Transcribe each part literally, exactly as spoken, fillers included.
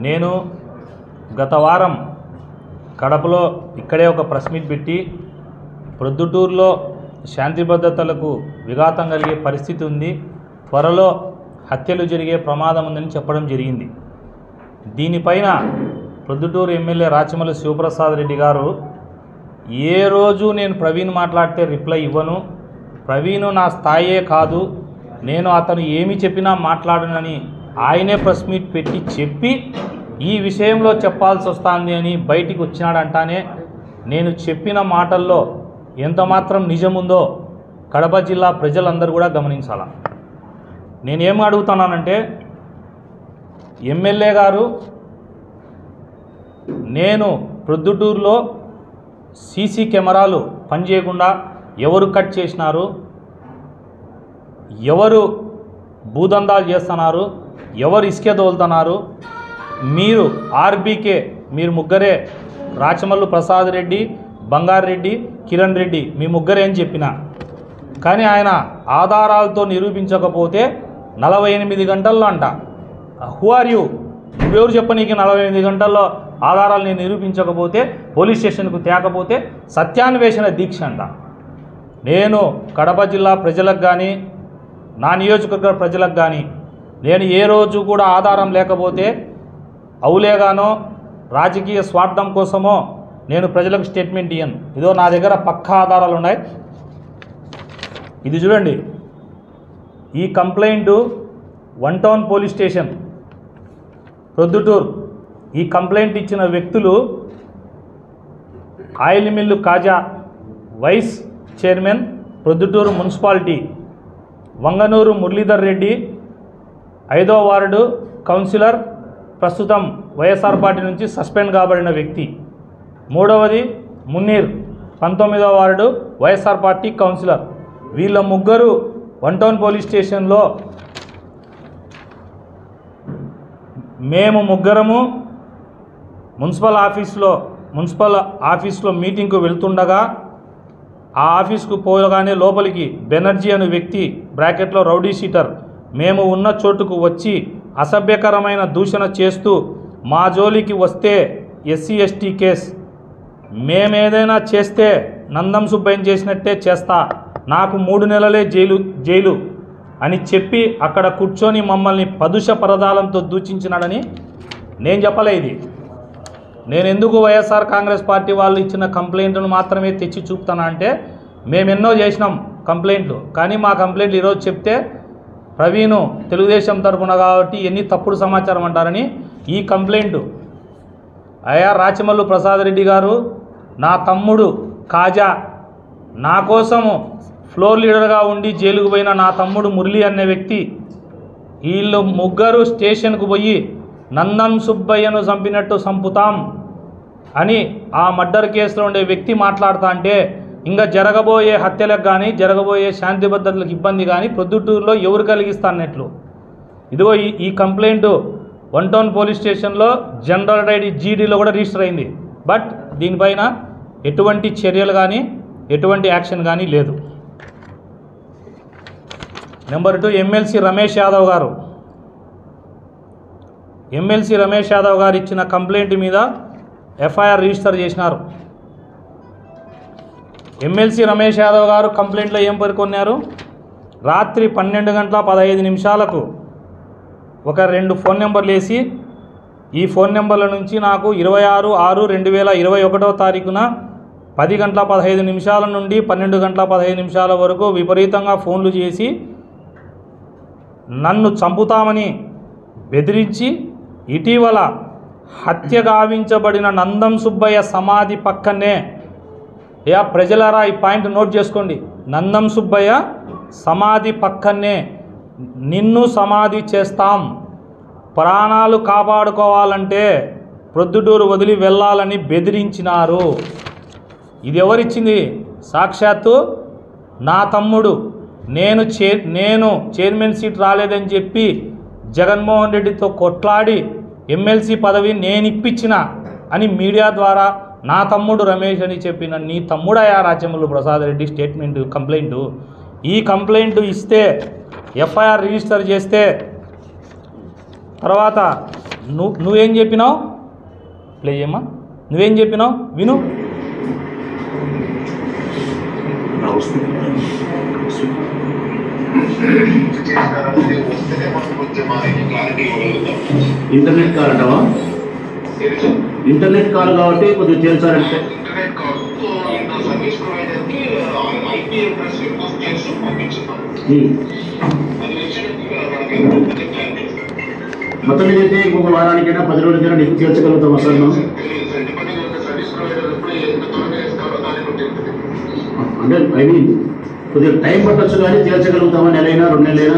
నేను గత వారం కడపలో ఇక్కడే ఒక ప్రెస్ మీట్ పెట్టి ప్రొద్దుటూరులో శాంతి భద్రతలకు విఘాతం కలిగే పరిస్థితి ఉంది, త్వరలో హత్యలు జరిగే ప్రమాదం ఉందని చెప్పడం జరిగింది. దీనిపైన ప్రొద్దుటూరు ఎమ్మెల్యే రాచమల్లి శివప్రసాద్ రెడ్డి గారు ఏ రోజు నేను ప్రవీణ్ మాట్లాడితే రిప్లై ఇవ్వను, ప్రవీణ్ నా స్థాయే కాదు, నేను అతను ఏమి చెప్పినా మాట్లాడనని ఆయనే ప్రెస్ మీట్ పెట్టి చెప్పి ఈ విషయంలో చెప్పాల్సి వస్తుంది అని బయటికి వచ్చినాడంటానే నేను చెప్పిన మాటల్లో ఎంతమాత్రం నిజముందో కడప జిల్లా ప్రజలందరూ కూడా గమనించాల. నేనేం అడుగుతున్నానంటే, ఎమ్మెల్యే గారు నేను ప్రొద్దుటూరులో సీసీ కెమెరాలు పనిచేయకుండా ఎవరు కట్ చేసినారు, ఎవరు భూదందాలు చేస్తున్నారు, ఎవరు ఇసుక తోలుతున్నారు, మీరు ఆర్బీకే మీరు ముగ్గురే రాచమల్లు ప్రసాద్ రెడ్డి, బంగారు రెడ్డి, కిరణ్ రెడ్డి మీ ముగ్గురే అని చెప్పిన, కానీ ఆయన ఆధారాలతో నిరూపించకపోతే నలభై ఎనిమిది గంటల్లో అంట. హూ ఆర్ యూ, నువ్వెవరు చెప్పనీకి నలభై ఎనిమిది గంటల్లో ఆధారాలు నేను నిరూపించకపోతే పోలీస్ స్టేషన్కు తేకపోతే సత్యాన్వేషణ దీక్ష అంట. నేను కడప జిల్లా ప్రజలకు కానీ నా నియోజకవర్గ ప్రజలకు కానీ నేను ఏ రోజు కూడా ఆధారం లేకపోతే అవులేగానో రాజకీయ స్వార్థం కోసమో నేను ప్రజలకు స్టేట్మెంట్ ఇయ్యను. ఇదో నా దగ్గర పక్కా ఆధారాలు ఉన్నాయి. ఇది చూడండి, ఈ complaint one town police station Proddatur. ఈ కంప్లైంట్ ఇచ్చిన వ్యక్తులు oil mill Khaja vice chairman Proddatur municipality, Vanganur Muralidhar Reddy ఐదో వార్డు కౌన్సిలర్, ప్రస్తుతం వైఎస్ఆర్ పార్టీ నుంచి సస్పెండ్ కాబడిన వ్యక్తి. మూడవది మున్నీర్, పంతొమ్మిదవ వార్డు వైఎస్ఆర్ పార్టీ కౌన్సిలర్. వీళ్ళ ముగ్గురు వన్ టౌన్ పోలీస్ స్టేషన్లో మేము ముగ్గురము మున్సిపల్ ఆఫీస్లో మున్సిపల్ ఆఫీస్లో మీటింగ్కు వెళ్తుండగా ఆ ఆఫీస్కు పోగానే లోపలికి బెనర్జీ అనే వ్యక్తి బ్రాకెట్లో రౌడీ షీటర్ మేము ఉన్న చోటుకు వచ్చి అసభ్యకరమైన దూషణ చేస్తూ మా జోలికి వస్తే ఎస్సీ ఎస్టీ కేస్, మేమేదైనా చేస్తే నందం సుబ్బయ్య చేసినట్టే చేస్తా, నాకు మూడు నెలలే జైలు జైలు అని చెప్పి అక్కడ కూర్చొని మమ్మల్ని పదుష పరదాలంతో దూషించినాడని నేను చెప్పలే. ఇది నేను ఎందుకు వైఎస్ఆర్ కాంగ్రెస్ పార్టీ వాళ్ళు ఇచ్చిన కంప్లైంట్ను మాత్రమే తెచ్చి చూపుతానా అంటే, మేమెన్నో చేసినాం కంప్లైంట్లు, కానీ మా కంప్లైంట్లు ఈరోజు చెప్తే ప్రవీణ్ తెలుగుదేశం తరపున కాబట్టి ఎన్ని తప్పుడు సమాచారం అంటారని ఈ కంప్లైంట్. అయ్యా రాచమల్లు ప్రసాద్ రెడ్డి గారు, నా తమ్ముడు కాజా, నా కోసము ఫ్లోర్ లీడర్గా ఉండి జైలుకు పోయిన నా తమ్ముడు మురళి అనే వ్యక్తి, వీళ్ళు ముగ్గురు స్టేషన్కు పోయి నందం సుబ్బయ్యను చంపినట్టు చంపుతాం అని ఆ మర్డర్ కేసులో ఉండే వ్యక్తి మాట్లాడుతా అంటే, ఇంకా జరగబోయే హత్యలకు కానీ జరగబోయే శాంతి భద్రతలకు ఇబ్బంది కానీ ప్రొద్దుటూరులో ఎవరు కలిగిస్తానట్లు. ఇదిగో ఈ ఈ కంప్లైంట్ వన్ టౌన్ పోలీస్ స్టేషన్లో జనరల్ డైరీ జీడీలో కూడా రిజిస్టర్ అయింది. బట్ దీనిపైన ఎటువంటి చర్యలు కానీ ఎటువంటి యాక్షన్ కానీ లేదు. Number two, MLC Ramesh Yadav garu MLC Ramesh Yadav garu ఇచ్చిన కంప్లైంట్ మీద ఎఫ్ఐఆర్ రిజిస్టర్ చేసినారు. ఎమ్మెల్సీ రమేష్ యాదవ్ గారు కంప్లైంట్లో ఏం పేర్కొన్నారు, రాత్రి పన్నెండు గంటల పదహైదు నిమిషాలకు ఒక రెండు ఫోన్ నెంబర్లు వేసి, ఈ ఫోన్ నెంబర్ల నుంచి నాకు ఇరవై ఆరు ఆరు రెండు వేల ఇరవై ఒకటో తారీఖున పది గంటల పదహైదు నిమిషాల నుండి పన్నెండు గంటల పదహైదు నిమిషాల వరకు విపరీతంగా ఫోన్లు చేసి నన్ను చంపుతామని బెదిరించి, ఇటీవల హత్య గావించబడిన నందం సుబ్బయ్య సమాధి పక్కనే, యా ప్రజలారా ఈ పాయింట్ నోట్ చేసుకోండి, నందం సుబ్బయ్య సమాధి పక్కనే నిన్ను సమాధి చేస్తాం, ప్రాణాలు కాపాడుకోవాలంటే ప్రొద్దుటూరు వదిలి వెళ్ళాలని బెదిరించినారు. ఇది ఎవరిచ్చింది? సాక్షాత్తు నా తమ్ముడు. నేను చే నేను చైర్మన్ సీట్ రాలేదని చెప్పి జగన్మోహన్ రెడ్డితో కొట్లాడి ఎమ్మెల్సీ పదవి నేను ఇప్పించిన అని మీడియా ద్వారా నా తమ్ముడు రమేష్ అని చెప్పిన నీ తమ్ముడయా రాచమల్లు ప్రసాద్ రెడ్డి స్టేట్మెంట్ కంప్లైంట్. ఈ కంప్లైంట్ ఇస్తే ఎఫ్ఐఆర్ రిజిస్టర్ చేస్తే తర్వాత నువ్వు నువ్వేం చెప్పినావు? ప్లే చేయమ్మా. నువ్వేం చెప్పినావు విను. ఇంటర్నెట్ కాల్ అంటావా? ఇంటర్నెట్ కాల్ కాబట్టి కొద్దిగా చేర్చాలంటే మొత్తం మీద అయితే ఇంకొక వారానికైనా పది రోజులకైనా నీకు తీర్చగలుగుతాం అసలు మనం. అంటే ఐ మీన్ కొద్దిగా టైం పట్టచ్చు కానీ తీర్చగలుగుతామా? నెలైనా రెండు నెలలైనా?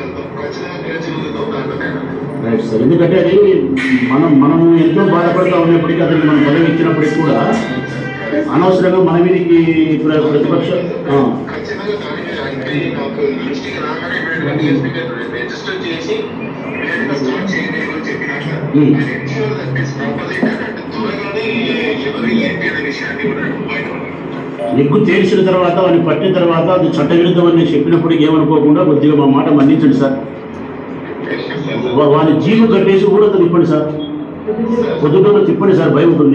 Right sir. ఎందుకంటే అది మనం మనం ఎంతో బాధపడుతూ ఉన్నప్పటికీ అతనికి మనం పదవి ఇచ్చినప్పటికీ కూడా అనవసరంగా మన మీదకి ప్రతిపక్ష ఎక్కువ తేల్చిన తర్వాత వాడిని పట్టిన తర్వాత అది చట్టవిరుద్ధం అని చెప్పినప్పటికీ ఏమనుకోకుండా కొద్దిగా మా మాట మన్నించండి సార్. వాని జీవు కట్టేసి కూడా తిప్పండి సార్, పొద్దుటలో తిప్పండి సార్, భయం ఉంటుంది.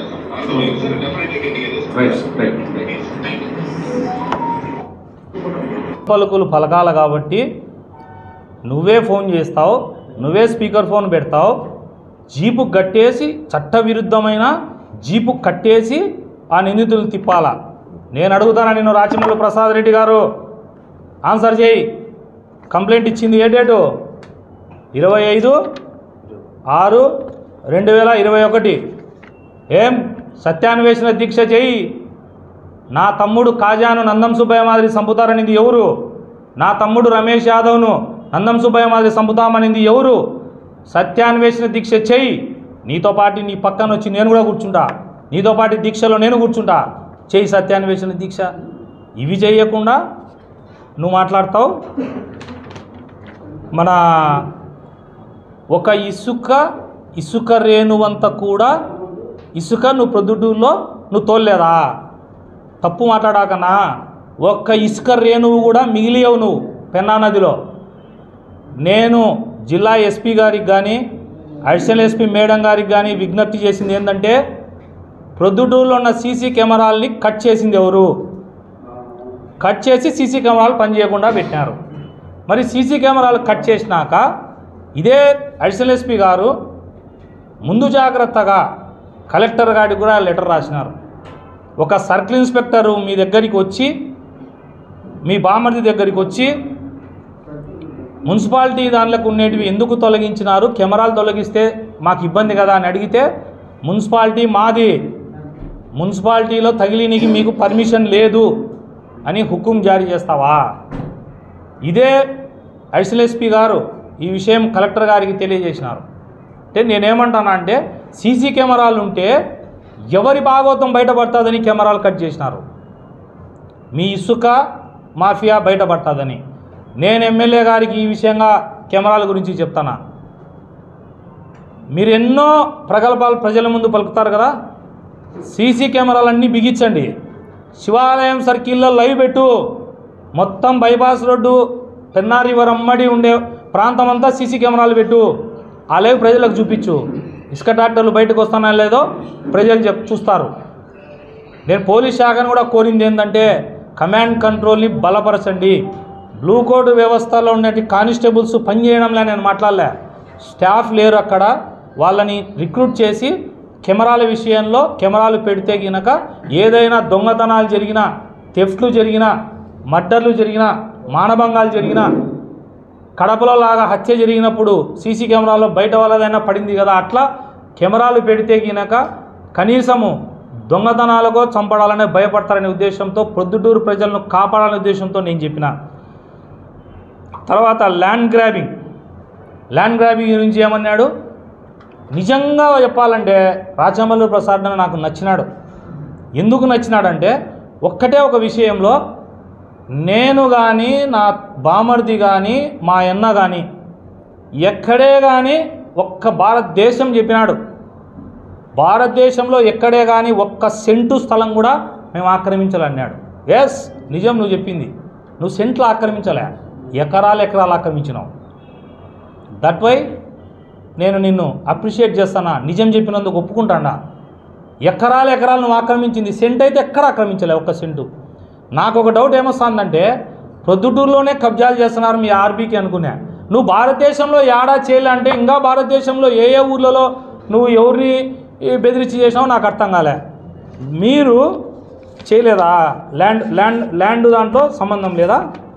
పలుకులు పలకాల కాబట్టి నువ్వే ఫోన్ చేస్తావు, నువ్వే స్పీకర్ ఫోన్ పెడతావు. జీపు కట్టేసి చట్టవిరుద్ధమైన జీపు కట్టేసి ఆ నిందితులు తిప్పాలా? నేను అడుగుతానా నేను? రాచమల్లు ప్రసాద్ రెడ్డి గారు ఆన్సర్ చేయి. కంప్లైంట్ ఇచ్చింది ఏ డేటు? ఇరవై ఐదు ఆరు రెండు వేల ఇరవై ఒకటి. ఏం సత్యాన్వేషణ దీక్ష చేయి. నా తమ్ముడు కాజాను నందం సుబ్బయ్య మాదిరి చంపుతారనింది ఎవరు? నా తమ్ముడు రమేష్ యాదవ్ను నందం సుబ్బయ్య మాదిరి చంపుతామనింది ఎవరు? సత్యాన్వేషణ దీక్ష చేయి. నీతో పాటు నీ పక్కన వచ్చి నేను కూడా కూర్చుంటా, నీతో పాటు దీక్షలో నేను కూర్చుంటా. చేయి సత్యాన్వేషణ దీక్ష. ఇవి చేయకుండా నువ్వు మాట్లాడతావు. మన ఒక ఇసుక ఇసుక రేణువంత కూడా ఇసుక నువ్వు ప్రొద్దుటూరులో నువ్వు తోలేదా? తప్పు మాట్లాడాకన్నా. ఒక్క ఇసుక రేణువు కూడా మిగిలియవు నువ్వు పెన్నా నదిలో. నేను జిల్లా ఎస్పీ గారికి కానీ అడిషనల్ ఎస్పీ మేడం గారికి కానీ విజ్ఞప్తి చేసింది ఏంటంటే, ప్రొద్దుటూరులో ఉన్న సీసీ కెమెరాల్ని కట్ చేసింది ఎవరు? కట్ చేసి సీసీ కెమెరాలు పనిచేయకుండా పెట్టినారు. మరి సీసీ కెమెరాలు కట్ చేసినాక ఇదే అడిషనల్ ఎస్పీ గారు ముందు జాగ్రత్తగా కలెక్టర్ గారికి కూడా లెటర్ రాసినారు. ఒక సర్కిల్ ఇన్స్పెక్టరు మీ దగ్గరికి వచ్చి, మీ బామర్ది దగ్గరికి వచ్చి, మున్సిపాలిటీ దానిలకు ఉండేటివి ఎందుకు తొలగించినారు, కెమెరాలు తొలగిస్తే మాకు ఇబ్బంది కదా అని అడిగితే, మున్సిపాలిటీ మాది, మున్సిపాలిటీలో తగిలినికి మీకు పర్మిషన్ లేదు అని హుకుం జారీ చేస్తావా? ఇదే అడిషనల్ ఎస్పీ గారు ఈ విషయం కలెక్టర్ గారికి తెలియజేసినారు. అంటే నేనేమంటానా అంటే, సీసీ కెమెరాలు ఉంటే ఎవరి భాగోతం బయటపడుతుందని కెమెరాలు కట్ చేసినారు. మీ ఇసుక మాఫియా బయటపడుతుందని. నేను ఎమ్మెల్యే గారికి ఈ విషయంగా కెమెరాల గురించి చెప్తానా. మీరు ఎన్నో ప్రగల్భాలు ప్రజల ముందు పలుకుతారు కదా, సీసీ కెమెరాలన్నీ బిగించండి. శివాలయం సర్కిల్లో లైవ్ పెట్టు. మొత్తం బైపాస్ రోడ్డు పెన్నా రివర్ అమ్మడి ఉండే ప్రాంతం అంతా సీసీ కెమెరాలు పెట్టు. ఆ లైవ్ ప్రజలకు చూపించు. ఇసుక ట్రాక్టర్లు బయటకు వస్తానో లేదో ప్రజలు చెప్ చూస్తారు. నేను పోలీస్ శాఖను కూడా కోరింది ఏంటంటే, కమాండ్ కంట్రోల్ని బలపరచండి. బ్లూ కోడ్ వ్యవస్థలో ఉండే కానిస్టేబుల్స్ పనిచేయడంలే నేను మాట్లాడలే. స్టాఫ్ లేరు అక్కడ. వాళ్ళని రిక్రూట్ చేసి కెమెరాల విషయంలో కెమెరాలు పెడితే గినక ఏదైనా దొంగతనాలు జరిగినా, థెఫ్ట్లు జరిగినా, మర్డర్లు జరిగినా, మానభంగాలు జరిగినా, కడపలో లాగా హత్య జరిగినప్పుడు సీసీ కెమెరాలో బయట వాళ్ళదైనా పడింది కదా, అట్లా కెమెరాలు పెడితే గినక కనీసము దొంగతనాలకో చంపడాలనే భయపడతారనే ఉద్దేశంతో, ప్రొద్దుటూరు ప్రజలను కాపాడాలనే ఉద్దేశంతో నేను చెప్పిన. తర్వాత ల్యాండ్ గ్రాబింగ్ ల్యాండ్ గ్రాబింగ్ గురించి ఏమన్నాడు? నిజంగా చెప్పాలంటే రాచమల్లు ప్రసాద్ నాకు నచ్చినాడు. ఎందుకు నచ్చినాడంటే, ఒక్కటే ఒక విషయంలో నేను కానీ, నా బామర్ది కానీ, మా అన్న కానీ ఎక్కడే కానీ ఒక్క భారతదేశం చెప్పినాడు. భారతదేశంలో ఎక్కడే కానీ ఒక్క సెంటు స్థలం కూడా మేము ఆక్రమించాలన్నాడు. ఎస్, నిజం నువ్వు చెప్పింది. నువ్వు సెంట్లు ఆక్రమించలే, ఎకరాలు ఎకరాలు ఆక్రమించినావు. దట్ వై నేను నిన్ను అప్రిషియేట్ చేస్తానా, నిజం చెప్పినందుకు ఒప్పుకుంటాడా? ఎకరాలు ఎకరాలు నువ్వు ఆక్రమించింది, సెంట్ అయితే ఎక్కడ ఆక్రమించలే ఒక్క సెంటు. నాకు ఒక డౌట్ ఏమొస్తుందంటే, ప్రొద్దుటూరులోనే కబ్జాలు చేస్తున్నారు మీ ఆర్బీకి అనుకున్నా. నువ్వు భారతదేశంలో ఏడా చేయలే అంటే ఇంకా భారతదేశంలో ఏ ఏ ఊర్లలో నువ్వు ఎవరిని బెదిరించి చేసినావో నాకు అర్థం కాలే. మీరు చేయలేదా? ల్యాండ్ ల్యాండ్ ల్యాండ్ దాంట్లో సంబంధం లేదా?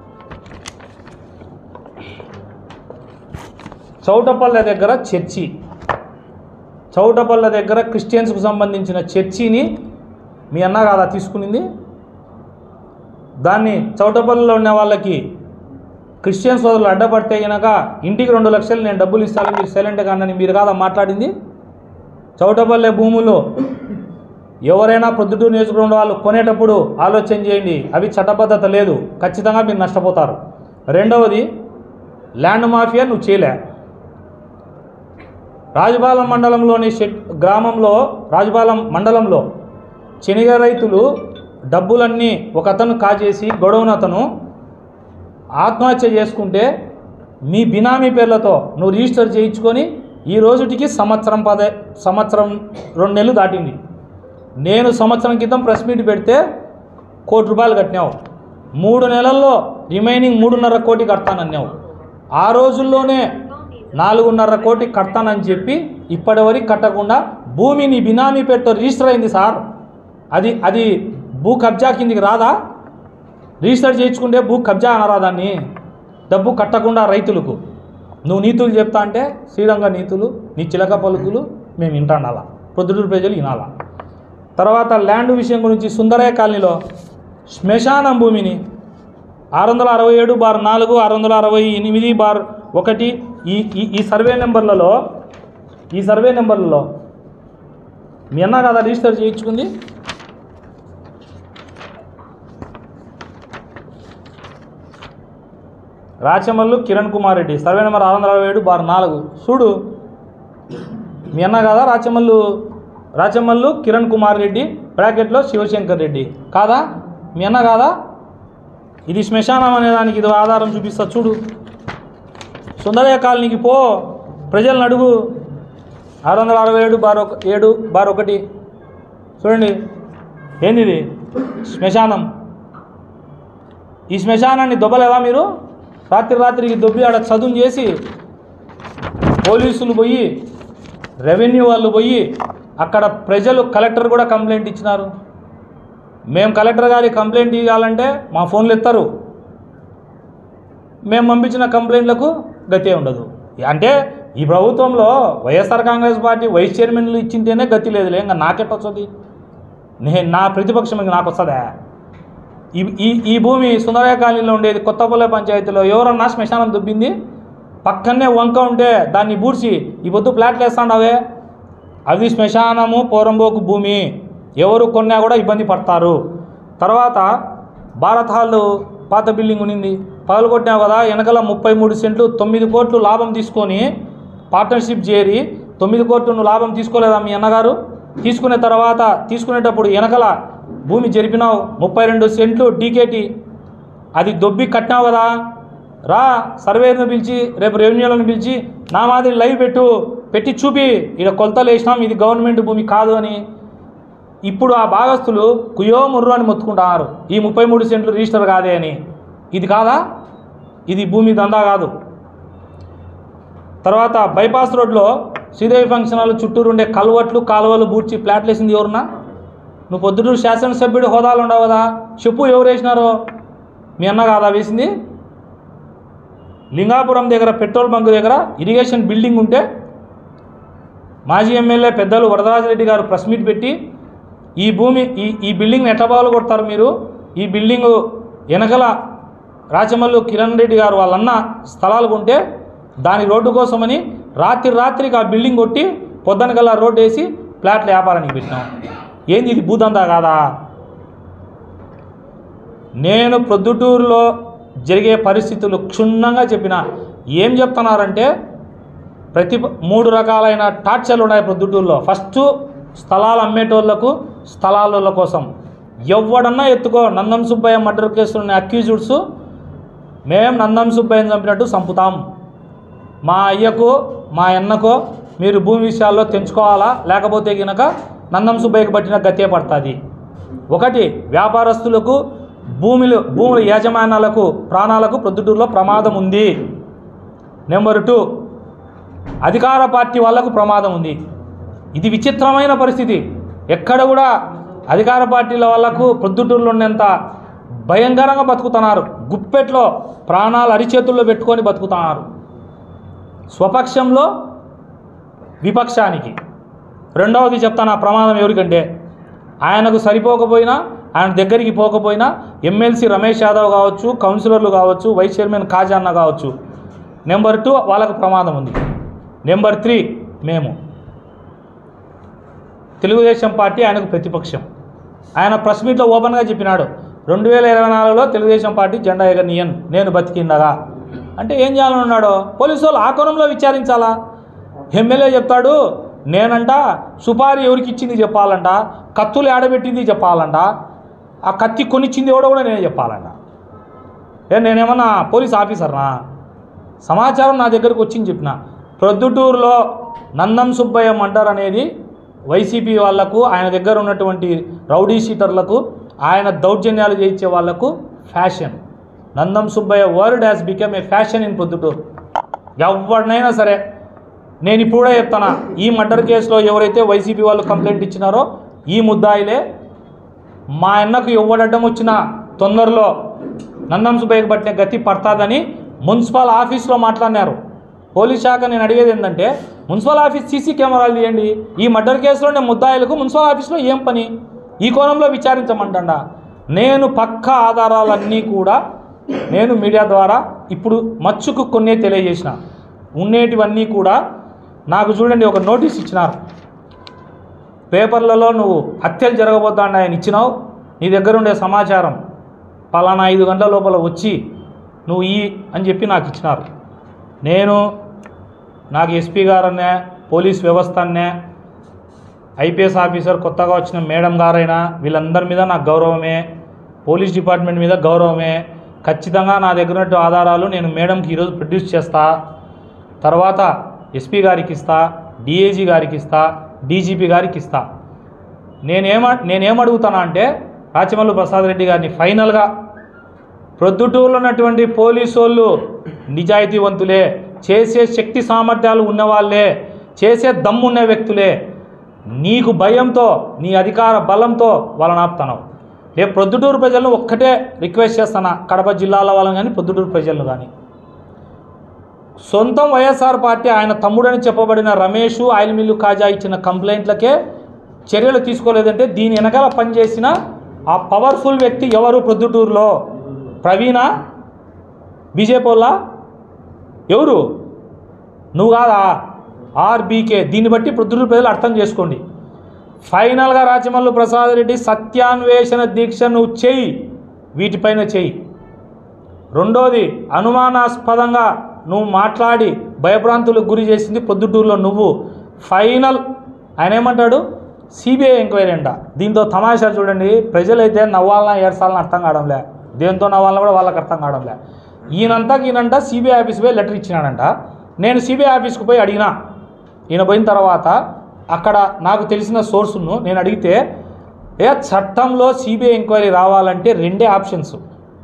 చౌటపల్లె దగ్గర చర్చి, చౌటపల్లె దగ్గర క్రిస్టియన్స్కు సంబంధించిన చర్చిని మీ అన్న కాదా తీసుకునింది? దాన్ని చౌటపల్లెలో ఉన్న వాళ్ళకి క్రిస్టియన్ సోదరులు అడ్డపడితే కనుక ఇంటికి రెండు లక్షలు నేను డబ్బులు ఇస్తాను మీరు సైలెంట్గా అన్నని మీరు కాదా మాట్లాడింది? చౌటపల్లె భూములు ఎవరైనా ప్రొద్దుటూరు నియోజకవర్గం వాళ్ళు కొనేటప్పుడు ఆలోచన చేయండి, అవి చట్టబద్ధత లేదు, ఖచ్చితంగా మీరు నష్టపోతారు. రెండవది, ల్యాండ్ మాఫియా నువ్వు చేయలే. రాజపాలెం మండలంలోని షెట్ గ్రామంలో రాజపాలెం మండలంలో శనగ రైతులు డబ్బులన్నీ ఒక అతను కాజేసి గొడవను అతను ఆత్మహత్య చేసుకుంటే మీ బినామీ పేర్లతో నువ్వు రిజిస్టర్ చేయించుకొని ఈ రోజుటికి సంవత్సరం పదే సంవత్సరం రెండు నెలలు దాటింది. నేను సంవత్సరం క్రితం ప్రెస్ మీట్ పెడితే కోటి రూపాయలు కట్టినావు, మూడు నెలల్లో రిమైనింగ్ మూడున్నర కోటి కడతానన్నావు. ఆ రోజుల్లోనే నాలుగున్నర కోటి కడతానని చెప్పి ఇప్పటివరకు కట్టకుండా భూమి నీ బినామీ పేరుతో రిజిస్టర్ అయింది సార్. అది అది భూ కబ్జా కిందికి రాదా? రిజిస్టర్ చేయించుకుంటే భూ కబ్జా అనరాదాన్ని. డబ్బు కట్టకుండా రైతులకు నువ్వు నీతులు చెప్తా అంటే శ్రీరంగ నీతులు, నీ చిలక పలుకులు మేము వింటాడాలా, ప్రొద్దుటూరు ప్రజలు వినాలా. తర్వాత ల్యాండ్ విషయం గురించి సుందరయ్య కాలనీలో శ్మశానం భూమిని ఆరు వందల అరవై ఏడు బార్ నాలుగు ఆరు వందల అరవై ఎనిమిది బార్ ఒకటి ఈ ఈ సర్వే నెంబర్లలో ఈ సర్వే నెంబర్లలో మీ అన్న కదా రిజిస్టర్ చేయించుకుంది. రాచమల్లు కిరణ్ కుమార్ రెడ్డి సర్వే నెంబర్ ఆరు వందల అరవై ఏడు బార్ నాలుగు చూడు, మీ అన్న కదా రాచమల్లు రాచమల్లు కిరణ్ కుమార్ రెడ్డి బ్రాకెట్లో శివశంకర్ రెడ్డి కాదా? మీ అన్న కాదా? ఇది శ్మశానం అనేదానికి ఇది ఆధారం చూపిస్తా చూడు. సుందరయ్య కాలనీకి పో, ప్రజలను అడుగు. ఆరు వందల అరవై ఏడు బార్ ఒక ఏడు బార్ ఒకటి చూడండి, ఏంది ఇది? శ్మశానం. ఈ శ్మశానాన్ని దొబ్బలేదా మీరు? రాత్రి రాత్రికి దొబ్బి ఆడ చదువు చేసి పోలీసులు పోయి రెవెన్యూ వాళ్ళు పోయి అక్కడ ప్రజలు కలెక్టర్ కూడా కంప్లైంట్ ఇచ్చినారు. మేము కలెక్టర్ గారి కంప్లైంట్ ఇవ్వాలంటే మా ఫోన్లు ఎత్తారు, మేము పంపించిన కంప్లైంట్లకు గతి ఉండదు. అంటే ఈ ప్రభుత్వంలో వైఎస్ఆర్ కాంగ్రెస్ పార్టీ వైస్ చైర్మన్లు ఇచ్చింటేనే గతి లేదులే, ఇంకా నాకెట్ట వస్తుంది? నేను నా ప్రతిపక్షం ఇంక నాకు వస్తుందా? ఈ ఈ ఈ భూమి సుందరయ్య కాలనీలో ఉండేది కొత్తపల్లె పంచాయతీలో ఎవరన్నా శ్మశానం దుబ్బింది? పక్కనే వంక ఉంటే దాన్ని బూడ్చి ఈ పొద్దు ప్లాట్లు వేస్తాండవే, అవి శ్మశానము పోరంబోకు భూమి, ఎవరు కొన్నా కూడా ఇబ్బంది పడతారు. తర్వాత భారత్ హాల్ పాత బిల్డింగ్ ఉన్నింది, పగలు కొట్టినావు కదా, వెనకాల ముప్పై మూడు సెంట్లు తొమ్మిది కోట్లు లాభం తీసుకొని పార్ట్నర్షిప్ చేరి తొమ్మిది కోట్లు లాభం తీసుకోలేదా మీ అన్నగారు? తీసుకునే తర్వాత తీసుకునేటప్పుడు వెనకాల భూమి జరిపినావు ముప్పై రెండు సెంట్లు డీకేటీ, అది దొబ్బి కట్టినావు కదా. రా సర్వేను పిలిచి రేపు రెవెన్యూలను పిలిచి నా మాదిరి లైవ్ పెట్టు, పెట్టి చూపి ఇక్కడ కొలతలు వేసినాం ఇది గవర్నమెంట్ భూమి కాదు అని. ఇప్పుడు ఆ భాగస్తులు కుయో ముర్రు అని మొత్తుకుంటున్నారు, ఈ ముప్పై మూడు సెంట్లు రిజిస్టర్ కాదే అని. ఇది కాదా? ఇది భూమి దందా కాదు. తర్వాత బైపాస్ రోడ్లో శ్రీదేవి ఫంక్షన్ హాల్ చుట్టూరు ఉండే కల్వట్లు కాలువలు బూడ్చి ప్లాట్లు వేసింది ఎవరున్నా? నువ్వు పొద్దుటూరు శాసనసభ్యుడు హోదాలు ఉండవు కదా, చెప్పు ఎవరు వేసినారో? మీ అన్న కాదా వేసింది? లింగాపురం దగ్గర పెట్రోల్ బంక్ దగ్గర ఇరిగేషన్ బిల్డింగ్ ఉంటే మాజీ ఎమ్మెల్యే పెద్దలు వరదరాజరెడ్డి గారు ప్రెస్ మీట్ పెట్టి ఈ భూమి ఈ ఈ బిల్డింగ్ని ఎట్లా బాగా కొడతారు మీరు, ఈ బిల్డింగు వెనకల రాచమల్లు కిరణ్ రెడ్డి గారు వాళ్ళన్న స్థలాలు కొంటే దాని రోడ్డు కోసమని రాత్రి రాత్రికి ఆ బిల్డింగ్ కొట్టి పొద్దునకల్లా రోడ్డు వేసి ఫ్లాట్ల వ్యాపారానికి పెట్టినాం. ఏంది ఇది భూదందా కాదా? నేను ప్రొద్దుటూరులో జరిగే పరిస్థితులు క్షుణ్ణంగా చెప్పిన. ఏం చెప్తున్నారంటే ప్రతి మూడు రకాలైన టార్చర్లు ఉన్నాయి ప్రొద్దుటూరులో. ఫస్ట్ స్థలాలు అమ్మేటోళ్లకు స్థలాల కోసం ఎవడన్నా ఎత్తుకో, నందం సుబ్బయ్య మర్డర్ కేసులో ఉన్న అక్యూజ్డ్స్ మేము నందం సుబ్బయ్యని చంపినట్టు చంపుతాం. మా అయ్యకు మా అన్నకో మీరు భూమి విషయాల్లో తెంచుకోవాలా, లేకపోతే కనుక నందం సుబ్బయ్యకు పట్టిన గతే పడుతుంది. ఒకటి, వ్యాపారస్తులకు భూమిలు భూముల యాజమాన్యాలకు ప్రాణాలకు ప్రొద్దుటూరులో ప్రమాదం ఉంది. నెంబర్ టూ, అధికార పార్టీ వాళ్లకు ప్రమాదం ఉంది. ఇది విచిత్రమైన పరిస్థితి. ఎక్కడ కూడా అధికార పార్టీల వాళ్లకు ప్రొద్దుటూరులో ఉన్నంత భయంకరంగా బతుకుతున్నారు. గుప్పెట్లో ప్రాణాలు అరిచేతుల్లో పెట్టుకొని బతుకుతున్నారు. స్వపక్షంలో విపక్షానికి. రెండవది చెప్తాను, ఆ ప్రమాదం ఎవరికంటే ఆయనకు సరిపోకపోయినా, ఆయన దగ్గరికి పోకపోయినా ఎమ్మెల్సీ రమేష్ యాదవ్ కావచ్చు, కౌన్సిలర్లు కావచ్చు, వైస్ చైర్మన్ ఖాజాన్న కావచ్చు. నెంబర్ టూ, వాళ్ళకు ప్రమాదం ఉంది. నెంబర్ త్రీ, మేము తెలుగుదేశం పార్టీ ఆయనకు ప్రతిపక్షం. ఆయన ప్రెస్ మీట్లో ఓపెన్గా చెప్పినాడు, రెండు వేల ఇరవై నాలుగులో తెలుగుదేశం పార్టీ జెండా ఎగరనీయన్ నేను బతికిండగా. అంటే ఏం చేయాలని ఉన్నాడో పోలీసు వాళ్ళు ఆ కోణంలో విచారించాలా. ఎమ్మెల్యే చెప్తాడు, నేనంట సుపారీ ఎవరికి ఇచ్చింది చెప్పాలంట, కత్తులు ఆడబెట్టింది చెప్పాలంట, ఆ కత్తి కొనిచ్చింది ఎవడో కూడా నేనే చెప్పాలంట. ఏ నేనేమన్నా పోలీస్ ఆఫీసర్నా? సమాచారం నా దగ్గరకు వచ్చింది చెప్పిన. ప్రొద్దుటూరులో నందం సుబ్బయ్య మర్డర్ అనేది వైసీపీ వాళ్లకు, ఆయన దగ్గర ఉన్నటువంటి రౌడీ షీటర్లకు, ఆయన దౌర్జన్యాలు చేయించే వాళ్లకు fashion. Nandam Subbaiah word has become a fashion in Proddatur. ఎవరినైనా సరే నేను ఇప్పుడే చెప్తానా, ఈ మర్డర్ కేసులో ఎవరైతే వైసీపీ వాళ్ళు కంప్లైంట్ ఇచ్చినారో ఈ ముద్దాయిలే. మా అన్నకు ఎవడడ్డం వచ్చినా తొందరలో నందం సుబ్బయ్యకు పట్టిన గతి పడతాదని మున్సిపల్ ఆఫీస్లో మాట్లాడినారు. పోలీస్ శాఖ నేను అడిగేది ఏంటంటే, మున్సిపల్ ఆఫీస్ సీసీ కెమెరాలు తీయండి. ఈ మర్డర్ కేసులోనే ముద్దాయిలకు మున్సిపల్ ఆఫీస్లో ఏం పని? ఈ కోణంలో విచారించమంటా. నేను పక్క ఆధారాలన్నీ కూడా నేను మీడియా ద్వారా ఇప్పుడు మచ్చుకు కొన్నే తెలియజేసిన. ఉండేటివన్నీ కూడా నాకు చూడండి, ఒక నోటీస్ ఇచ్చినారు. పేపర్లలో నువ్వు హత్యలు జరగబోతాండి ఆయన ఇచ్చినావు, నీ దగ్గర ఉండే సమాచారం పలానా ఐదు గంటల లోపల వచ్చి నువ్వు ఈ అని చెప్పి నాకు ఇచ్చినారు. నేను నాకు ఎస్పీ గారనే, పోలీస్ వ్యవస్థ అనే, ఐపీఎస్ ఆఫీసర్ కొత్తగా వచ్చిన మేడం గారైనా వీళ్ళందరి మీద నాకు గౌరవమే, పోలీస్ డిపార్ట్మెంట్ మీద గౌరవమే. ఖచ్చితంగా నా దగ్గర ఉన్న ఆధారాలు నేను మేడంకి ఈరోజు ప్రొడ్యూస్ చేస్తా, తర్వాత ఎస్పీ గారికి ఇస్తా, డిఐజీ గారికి ఇస్తా, డీజీపీ గారికి ఇస్తా. నేనేమ నేనేమడుగుతానా అంటే రాచమల్లు ప్రసాద్ రెడ్డి గారిని ఫైనల్గా, ప్రొద్దుటూరులో ఉన్నటువంటి పోలీసు వాళ్ళు నిజాయితీవంతులే, చేసే శక్తి సామర్థ్యాలు ఉన్నవాళ్ళే, చేసే దమ్మున్న వ్యక్తులే. నీకు భయంతో, నీ అధికార బలంతో వాళ్ళని ఆపుతున్నావు. రేపు ప్రొద్దుటూరు ప్రజలను ఒక్కటే రిక్వెస్ట్ చేస్తానా, కడప జిల్లాల వాళ్ళని కానీ ప్రొద్దుటూరు ప్రజలను కానీ, సొంతం వైఎస్ఆర్ పార్టీ ఆయన తమ్ముడని చెప్పబడిన రమేష్ ఆయిల్ మిల్లు కాజా ఇచ్చిన కంప్లైంట్లకే చర్యలు తీసుకోలేదంటే దీని వెనకాల పనిచేసిన ఆ పవర్ఫుల్ వ్యక్తి ఎవరు? ప్రొద్దుటూరులో ప్రవీణ, బీజేపీ వాళ్ళ ఎవరు? నువ్వు కాదా? ఆర్బీకే. దీన్ని బట్టి ప్రొద్దుటూరు ప్రజలు అర్థం చేసుకోండి. ఫైనల్గా రాచమల్లు ప్రసాద్ రెడ్డి సత్యాన్వేషణ దీక్ష నువ్వు చెయ్యి, వీటిపైన చెయ్యి. రెండోది, అనుమానాస్పదంగా నువ్వు మాట్లాడి భయభ్రాంతులకు గురి చేసింది ప్రొద్దుటూరులో నువ్వు. ఫైనల్ ఆయన ఏమంటాడు? సిబిఐ ఎంక్వైరీ అంట. దీంతో తమాషా చూడండి, ప్రజలైతే నవ్వాలన్నా ఏడ్చాలన్నా అర్థం కావడంలే, దేంతో నవ్వాలన్నా కూడా వాళ్ళకి అర్థం కావడంలే. ఈయనంతా ఈయనంట సిబిఐ ఆఫీస్ పోయి లెటర్ ఇచ్చినాడంట. నేను సిబిఐ ఆఫీస్కి పోయి అడిగినా. ఈయన పోయిన తర్వాత అక్కడ నాకు తెలిసిన సోర్సును నేను అడిగితే, ఏ చట్టంలో సిబిఐ ఎంక్వైరీ రావాలంటే రెండే ఆప్షన్స్.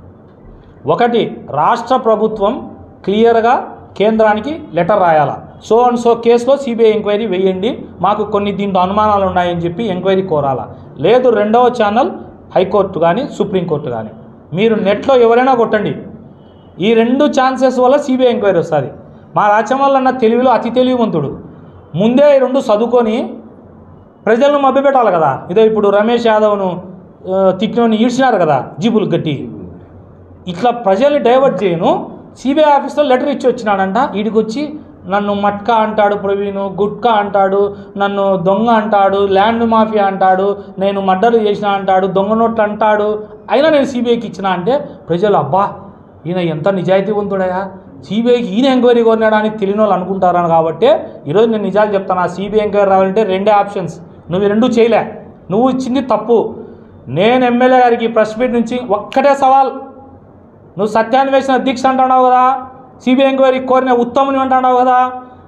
ఒకటి, రాష్ట్ర ప్రభుత్వం క్లియర్గా కేంద్రానికి లెటర్ రాయాలా, సో అండ్ సో కేసులో సిబిఐ ఎంక్వైరీ వేయండి, మాకు కొన్ని దీంట్లో అనుమానాలు ఉన్నాయని చెప్పి ఎంక్వైరీ కోరాలా. లేదు, రెండవ ఛానల్ హైకోర్టు కానీ సుప్రీంకోర్టు కానీ. మీరు నెట్లో ఎవరైనా కొట్టండి, ఈ రెండు ఛాన్సెస్ వల్ల సిబిఐ ఎంక్వైరీ వస్తుంది. మా రాచమల్లు అన్న తెలివిలో అతి తెలివివంతుడు. ముందే ఈ రెండు చదువుకొని ప్రజలను మభ్యపెట్టాలి కదా. ఇదో ఇప్పుడు రమేష్ యాదవ్ను తిట్టినోని ఈడ్చినారు కదా జీబులు గట్టి. ఇట్లా ప్రజల్ని డైవర్ట్ చేయను సిబిఐ ఆఫీస్లో లెటర్ ఇచ్చి వచ్చినాడంట. వీడికి వచ్చి నన్ను మట్కా అంటాడు, ప్రవీణ్ గుట్కా అంటాడు, నన్ను దొంగ అంటాడు, ల్యాండ్ మాఫియా అంటాడు, నేను మర్డర్ చేసిన అంటాడు, దొంగ నోట్లు అంటాడు, అయినా నేను సిబిఐకి ఇచ్చిన అంటే ప్రజలు అబ్బా ఈయన ఎంత నిజాయితీవంతుడయా, సిబిఐకి ఈయన ఎంక్వైరీ కోరినాడా అని తెలియని వాళ్ళు అనుకుంటారని. కాబట్టి ఈరోజు నేను నిజాలు చెప్తాను. ఆ సిబిఐ ఎంక్వైరీ రావాలంటే రెండే ఆప్షన్స్, నువ్వు రెండు చేయలే, నువ్వు ఇచ్చింది తప్పు. నేను ఎమ్మెల్యే గారికి ప్రెస్ మీట్ నుంచి ఒక్కటే సవాల్, నువ్వు సత్యాన్వేషణ దీక్ష అంటున్నావు కదా, సిబిఐ ఎంక్వైరీ కోరిన ఉత్తముని అంటున్నావు కదా,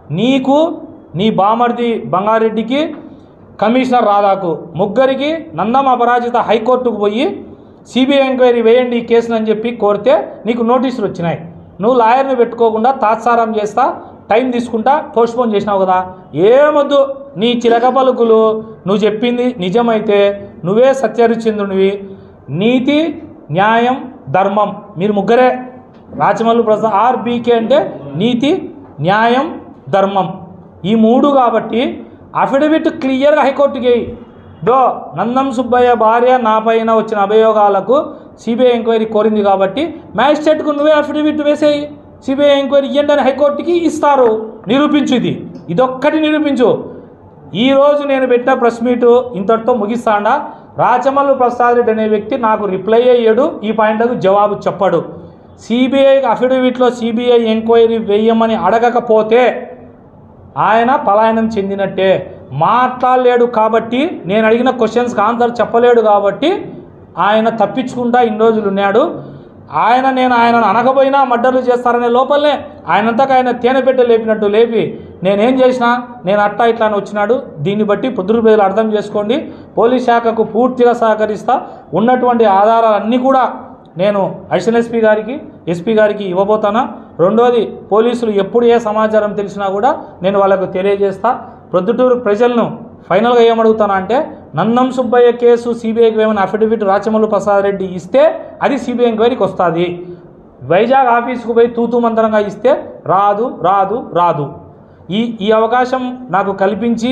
నీకు నీ బామర్ది బంగారెడ్డికి కమిషనర్ రాధాకు ముగ్గురికి నందం అపరాజిత హైకోర్టుకు పోయి సిబిఐ ఎంక్వైరీ వేయండి ఈ కేసును అని చెప్పి కోరితే నీకు నోటీసులు వచ్చినాయి. నువ్వు లాయర్ని పెట్టుకోకుండా తాత్సారం చేస్తా టైం తీసుకుంటా పోస్ట్పోన్ చేసినావు కదా. ఏమొద్దు నీ చిలక పలుకులు, నువ్వు చెప్పింది నిజమైతే నువ్వే సత్యహరిశ్చంద్రునివి. నీతి న్యాయం ధర్మం మీరు ముగ్గురే. రాచమల్లు ప్రసాద్ ఆర్బీకే అంటే నీతి న్యాయం ధర్మం ఈ మూడు కాబట్టి అఫిడవిట్ క్లియర్గా హైకోర్టుకి దో నందం సుబ్బయ్య భార్య నా పైన వచ్చిన అభియోగాలకు సిబిఐ ఎంక్వైరీ కోరింది కాబట్టి మ్యాజిస్ట్రేట్కు నువ్వే అఫిడవిట్ వేసేయి, సిబిఐ ఎంక్వైరీ ఇవ్వండి అని హైకోర్టుకి ఇస్తారు. నిరూపించు, ఇది ఇదొక్కటి నిరూపించు. ఈరోజు నేను పెట్టిన ప్రెస్ మీటు ఇంతటితో ముగిస్తాడా. రాచమల్లు ప్రసాద్ రెడ్డి అనే వ్యక్తి నాకు రిప్లై అయ్యాడు, ఈ పాయింట్లకు జవాబు చెప్పాడు. సిబిఐ అఫిడవిట్లో సిబిఐ ఎంక్వైరీ వేయమని అడగకపోతే ఆయన పలాయనం చెందినట్టే. మాట్లాడలేడు కాబట్టి, నేను అడిగిన క్వశ్చన్స్కి ఆన్సర్ చెప్పలేడు కాబట్టి ఆయన తప్పించుకుంటా ఇన్ని రోజులు ఉన్నాడు. ఆయన నేను ఆయనను అనకపోయినా మర్డర్లు చేస్తారనే లోపలనే ఆయనంతకు ఆయన తేనె పెట్టె లేపినట్టు లేపి నేనేం చేసినా నేను అట్టా ఇట్లా అని వచ్చినాడు. దీన్ని బట్టి పొద్దురు ప్రజలు అర్థం చేసుకోండి. పోలీస్ శాఖకు పూర్తిగా సహకరిస్తా. ఉన్నటువంటి ఆధారాలన్నీ కూడా నేను అడిషనల్ ఎస్పీ గారికి ఎస్పీ గారికి ఇవ్వబోతానా. రెండోది, పోలీసులు ఎప్పుడు ఏ సమాచారం తెలిసినా కూడా నేను వాళ్ళకు తెలియజేస్తా. ప్రొద్దుటూరు ప్రజలను ఫైనల్గా ఏమడుగుతానా అంటే, నందం సుబ్బయ్య కేసు సిబిఐకి ఏమైనా అఫిడవిట్ రాచమల్లు ప్రసాద్ రెడ్డి ఇస్తే అది సిబిఐ ఎంక్వైరీకి వస్తుంది. వైజాగ్ ఆఫీసుకు పోయి తూతూ మంతరంగా ఇస్తే రాదు రాదు రాదు. ఈ ఈ అవకాశం నాకు కల్పించి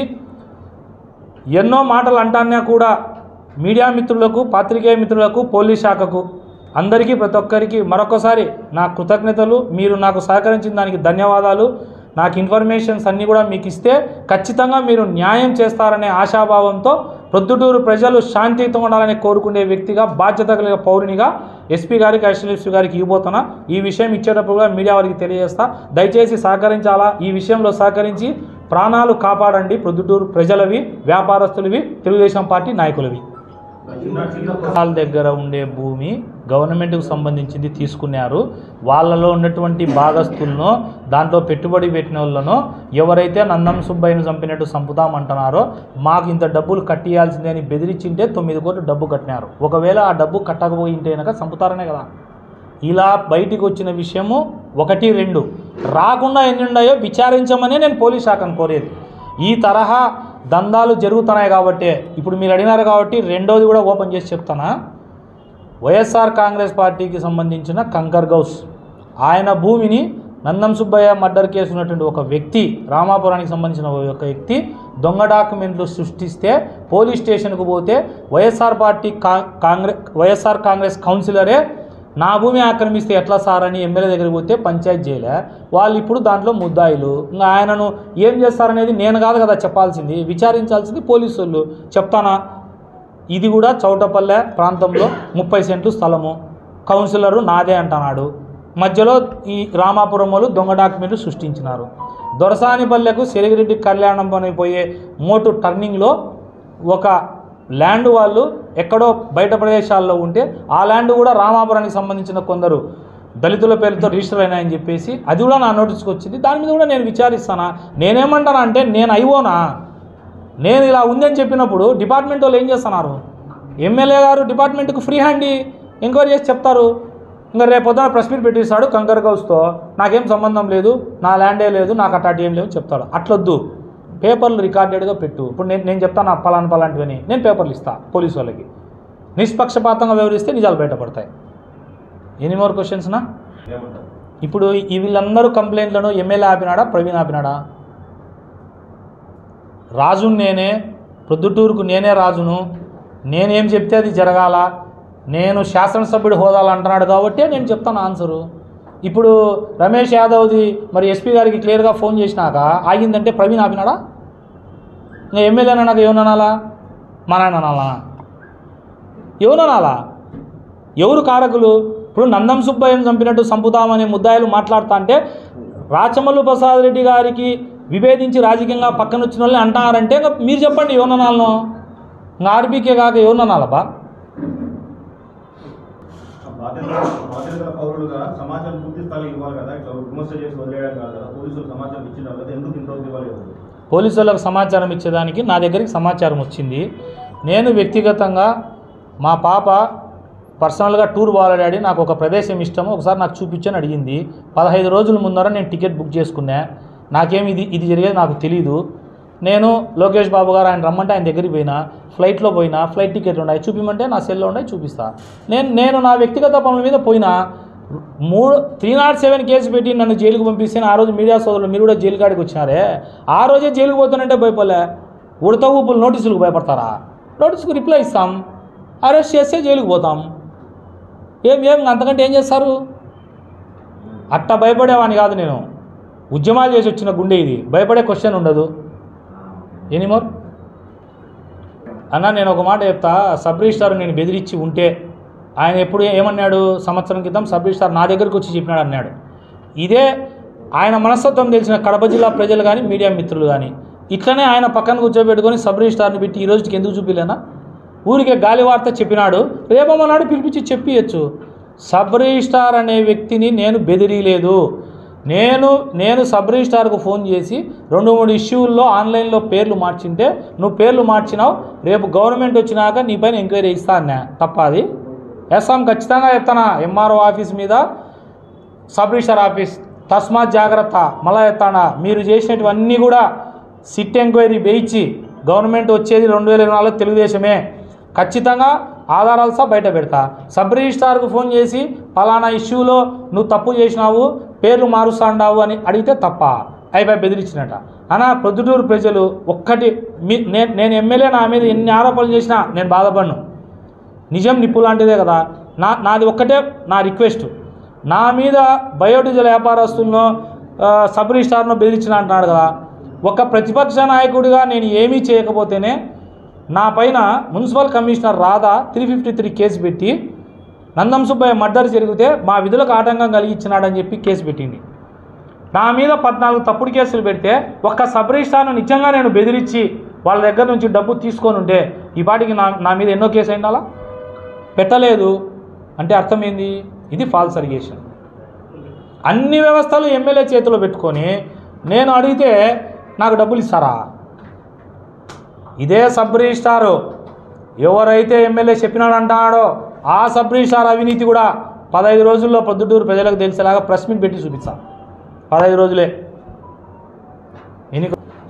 ఎన్నో మాటలు అంటానే కూడా మీడియా మిత్రులకు, పాత్రికేయ మిత్రులకు, పోలీస్ శాఖకు అందరికీ ప్రతి ఒక్కరికి మరొకసారి నా కృతజ్ఞతలు. మీరు నాకు సహకరించిన దానికి ధన్యవాదాలు. నాకు ఇన్ఫర్మేషన్స్ అన్నీ కూడా మీకు ఇస్తే ఖచ్చితంగా మీరు న్యాయం చేస్తారనే ఆశాభావంతో ప్రొద్దుటూరు ప్రజలు శాంతియుతంగా ఉండాలని కోరుకునే వ్యక్తిగా, బాధ్యత కలిగిన పౌరునిగా ఎస్పీ గారికి అడిషనల్ ఎస్పీ గారికి ఇవ్వబోతున్నా. ఈ విషయం ఇచ్చేటప్పుడు కూడా మీడియా వారికి తెలియజేస్తా. దయచేసి సహకరించాలా. ఈ విషయంలో సహకరించి ప్రాణాలు కాపాడండి. ప్రొద్దుటూరు ప్రజలవి, వ్యాపారస్తులవి, తెలుగుదేశం పార్టీ నాయకులవి. వాళ్ళ దగ్గర ఉండే భూమి గవర్నమెంట్కు సంబంధించింది తీసుకున్నారు. వాళ్ళలో ఉన్నటువంటి భాగస్తులను, దాంట్లో పెట్టుబడి పెట్టిన వాళ్ళను ఎవరైతే నందం సుబ్బయ్యను చంపినట్టు చంపుతామంటున్నారో మాకు ఇంత డబ్బులు కట్టియాల్సిందే అని బెదిరించింటే తొమ్మిది కోట్లు డబ్బు కట్టినారు. ఒకవేళ ఆ డబ్బు కట్టకపోయింటే కనుక చంపుతారనే కదా. ఇలా బయటికి వచ్చిన విషయము ఒకటి రెండు రాకుండా ఎన్ని ఉన్నాయో విచారించమనే నేను పోలీస్ శాఖను కోరేది. ఈ తరహా దందాలు జరుగుతున్నాయి కాబట్టి ఇప్పుడు మీరు అడిగినారు కాబట్టి రెండోది కూడా ఓపెన్ చేసి చెప్తానా. వైఎస్ఆర్ కాంగ్రెస్ పార్టీకి సంబంధించిన కంకర్ గౌస్ ఆయన భూమిని నందం సుబ్బయ్య మర్డర్ కేసు ఉన్నటువంటి ఒక వ్యక్తి, రామాపురానికి సంబంధించిన ఒక వ్యక్తి దొంగ డాక్యుమెంట్లు సృష్టిస్తే పోలీస్ స్టేషన్కు పోతే YSR party Congress YSR Congress కౌన్సిలరే నా భూమి ఆక్రమిస్తే ఎట్లా సార్ అని ఎమ్మెల్యే దగ్గరికి పోతే పంచాయతీ చేయలే. వాళ్ళు ఇప్పుడు దాంట్లో ముద్దాయిలు. ఇంకా ఆయనను ఏం చేస్తారనేది నేను కాదు కదా చెప్పాల్సింది, విచారించాల్సింది పోలీసు వాళ్ళు. చెప్తానా. ఇది కూడా చౌటపల్లె ప్రాంతంలో ముప్పై సెంట్లు స్థలము, కౌన్సిలరు నాదే అంటున్నాడు. మధ్యలో ఈ రామాపురం వాళ్ళు దొంగ డాక్యుమెంట్లు సృష్టించినారు. దొరసానిపల్లెకు సిరిగిరెడ్డి కళ్యాణం పని పోయే మోటు టర్నింగ్లో ఒక ల్యాండ్ వాళ్ళు ఎక్కడో బయట ప్రదేశాల్లో ఉంటే ఆ ల్యాండ్ కూడా రామాపురానికి సంబంధించిన కొందరు దళితుల పేరుతో రిజిస్టర్ అయినాయని చెప్పేసి అది కూడా నా నోటీస్కి వచ్చింది. దాని మీద కూడా నేను విచారిస్తానా. నేనేమంటానా అంటే, నేను అయిపోనా, నేను ఇలా ఉందని చెప్పినప్పుడు డిపార్ట్మెంట్ వాళ్ళు ఏం చేస్తున్నారు, ఎమ్మెల్యే గారు డిపార్ట్మెంట్కి ఫ్రీ హ్యాండ్ ఎంక్వైరీ చేసి చెప్తారు. ఇంకా రేపు పొద్దున ప్రెస్ మీట్ పెట్టిస్తాడు కంకర్ గౌస్తో, నాకేం సంబంధం లేదు, నా ల్యాండే లేదు, నాకు అట్లాంటి ఏం లేవు చెప్తాడు. అట్లొద్దు, పేపర్లు రికార్డెడ్గా పెట్టు. ఇప్పుడు నేను నేను చెప్తాను పలానా పలాంటివని, నేను పేపర్లు ఇస్తా పోలీసు వాళ్ళకి. నిష్పక్షపాతంగా వ్యవహరిస్తే నిజాలు బయటపడతాయి. ఎనీ మోర్ క్వశ్చన్స్నా? ఇప్పుడు ఈ వీళ్ళందరూ కంప్లైంట్లను ఎమ్మెల్యే ఆపినాడా, ప్రవీణ్ ఆపినాడా? రాజును నేనే, ప్రొద్దుటూరుకు నేనే రాజును, నేనేం చెప్తే అది జరగాల, నేను శాసనసభ్యుడు హోదాలు అంటున్నాడు కాబట్టి నేను చెప్తాను ఆన్సరు. ఇప్పుడు రమేష్ యాదవ్ది మరి ఎస్పీ గారికి క్లియర్గా ఫోన్ చేసినాక ఆగిందంటే ప్రవీణ్ ఆపినాడా? ఇంకా ఎమ్మెల్యే నాకు ఏమనాలా, మా నాయన అనాలా, ఎవరనాలా? ఎవరు కారకులు? ఇప్పుడు నందం సుబ్బయ్యను చంపినట్టు చంపుతామనే ముద్దాయిలు మాట్లాడుతా అంటే రాచమల్లు ప్రసాద్ రెడ్డి గారికి విభేదించి రాజకీయంగా పక్కన వచ్చిన వాళ్ళని అంటారంటే ఇంకా మీరు చెప్పండి ఎవరనాలను. ఇంకా ఆర్బీకే కాక ఎవరనాలబ్బా? బాధ్యత పౌరులుగా సమాచారం పూర్తి స్థాయిలో ఇవ్వాలి కదా, ఇట్లా విమర్శ చేసి వదిలేయడం కాదు కదా, పోలీసులు సమాచారం ఇచ్చిన కదా, ఎందుకు ఇంతవరకు ఇవ్వలేదు? పోలీసులకు సమాచారం ఇచ్చేదానికి నా దగ్గరికి సమాచారం వచ్చింది. నేను వ్యక్తిగతంగా మా పాప పర్సనల్గా టూర్ పోవాలి డాడీ, నాకు ఒక ప్రదేశం ఇష్టము, ఒకసారి నాకు చూపించని అడిగింది. పదహైదు రోజుల ముందర నేను టికెట్ బుక్ చేసుకున్నా. నాకేమి ఇది ఇది జరిగేది నాకు తెలీదు. నేను లోకేష్ బాబు గారు ఆయన రమ్మంటే ఆయన దగ్గరికి పోయినా, ఫ్లైట్లో పోయినా, ఫ్లైట్ టికెట్లు ఉన్నాయి చూపిమంటే నా సెల్లో ఉన్నాయి చూపిస్తా. నేను నేను నా వ్యక్తిగత పనుల మీద పోయినా మూడు త్రీ నాట్ సెవెన్ కేసు పెట్టి నన్ను జైలుకు పంపిస్తే ఆ రోజు మీడియా సోదరులు మీరు కూడా జైలు కాడికి వచ్చినారే, ఆ రోజే జైలుకు పోతానంటే భయపడలే. ఉడత ఊపులు నోటీసులకు భయపడతారా? నోటీసుకు రిప్లై ఇస్తాం, అరెస్ట్ చేస్తే జైలుకు పోతాం. ఏం ఏం అంతకంటే ఏం చేస్తారు? అట్ట భయపడేవాడిని కాదు నేను. ఉద్యమాలు చేసి వచ్చిన గుండె ఇది, భయపడే క్వశ్చన్ ఉండదు. ఎనీమోర్ అన్న, నేను ఒక మాట చెప్తా. సబ్ రిజిస్టార్ నేను బెదిరించి ఉంటే ఆయన ఎప్పుడు ఏమన్నాడు? సంవత్సరం క్రితం సబ్ రిజిస్టార్ నా దగ్గరికి వచ్చి చెప్పినాడు అన్నాడు. ఇదే ఆయన మనస్తత్వం తెలిసిన కడప జిల్లా ప్రజలు కానీ మీడియా మిత్రులు కానీ ఇట్లనే ఆయన పక్కన కూర్చోబెట్టుకొని సబ్ రిజిస్టార్ని పెట్టి ఈ రోజుకి ఎందుకు చూపిలేనా? ఊరికే గాలి వార్త చెప్పినాడు, రేపమన్నాడు పిలిపించి చెప్పియచ్చు. సబ్ రిజిస్టార్ అనే వ్యక్తిని నేను బెదిరియలేదు. నేను నేను సబ్ రిజిస్టార్కు ఫోన్ చేసి రెండు మూడు ఇష్యూల్లో ఆన్లైన్లో పేర్లు మార్చింటే నువ్వు పేర్లు మార్చినావు, రేపు గవర్నమెంట్ వచ్చినాక నీ పైన ఎంక్వైరీ ఇస్తా అన్నా. తప్ప అది వేస్తాం, ఖచ్చితంగా చెప్తానా. ఎంఆర్ఓ ఆఫీస్ మీద సబ్ రిజిస్టార్ ఆఫీస్ తస్మాత్ జాగ్రత్త. మళ్ళా చెప్తానా, మీరు చేసినటువన్నీ కూడా సిట్ ఎంక్వైరీ వేయించి గవర్నమెంట్ వచ్చేది రెండు వేల ఇరవై నాలుగు తెలుగుదేశమే, ఖచ్చితంగా ఆధారాలు సహా బయట పెడతా. సబ్ రిజిస్టార్కు ఫోన్ చేసి పలానా ఇష్యూలో నువ్వు తప్పు చేసినావు, పేర్లు మారుస్తాండావు అని అడిగితే తప్ప అయిపోయి బెదిరించినట్ట. అనా ప్రొద్దుటూరు ప్రజలు ఒక్కటి మీ నేను నేను ఎమ్మెల్యే నా మీద ఎన్ని ఆరోపణలు చేసినా నేను బాధపడను. నిజం నిప్పు లాంటిదే కదా. నా నాది ఒక్కటే నా రిక్వెస్ట్, నా మీద బయోడీజిల్ వ్యాపారస్తులను సబ్ రిజిస్టార్ను బెదిరించిన అంటున్నాడు కదా. ఒక ప్రతిపక్ష నాయకుడిగా నేను ఏమీ చేయకపోతేనే నా పైన municipal commissioner Radha three fifty three case పెట్టి నందం సుబ్బయ్య మర్డర్ జరిగితే మా విధులకు ఆటంకం కలిగించినాడని చెప్పి కేసు పెట్టింది. నా మీద పద్నాలుగు తప్పుడు కేసులు పెడితే ఒక్క సబ్ రిజిస్టార్ను నిజంగా నేను బెదిరించి వాళ్ళ దగ్గర నుంచి డబ్బు తీసుకొని ఉంటే ఈ పాటికి నా నా మీద ఎన్నో కేసు అయిండాలా? పెట్టలేదు అంటే అర్థం ఏంది? ఇది ఫాల్స్ అలిగేషన్. అన్ని వ్యవస్థలు ఎమ్మెల్యే చేతిలో పెట్టుకొని నేను అడిగితే నాకు డబ్బులు ఇస్తారా? ఇదే సబ్ రిజిస్టారు ఎవరైతే ఎమ్మెల్యే చెప్పినాడు అంటాడో ఆ సబ్ రిజిస్టార్ అవినీతి కూడా పదహైదు రోజుల్లో పొద్దుటూరు ప్రజలకు తెలిసేలాగా ప్రెస్ మీట్ పెట్టి చూపిస్తాం. పదహైదు రోజులే ఎన్నిక